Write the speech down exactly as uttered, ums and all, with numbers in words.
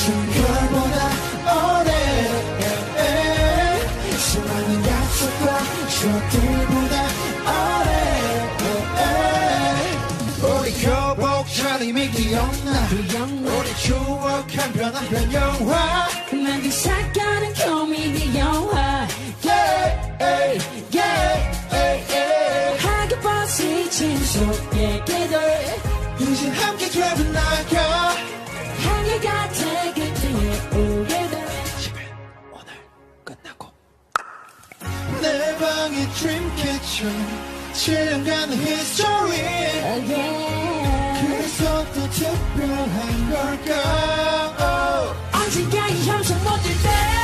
별보다 오래 수많은 약속과 추억들보다 오래 우리 교복차림이 기억나 우리 추억 한 편 한 편 영화 만든 사건은 코미디 영화 yeah, yeah, yeah. 하게 벗으신 속 얘기들 이제 함께 되어나가 한결 같아 그때의 우리들 집에 오늘 끝나고 내 방의 드림캐쳐 칠년간의 히스토리 oh, yeah. 그래서 또 특별한 걸까 언젠가 이 형성 못들 때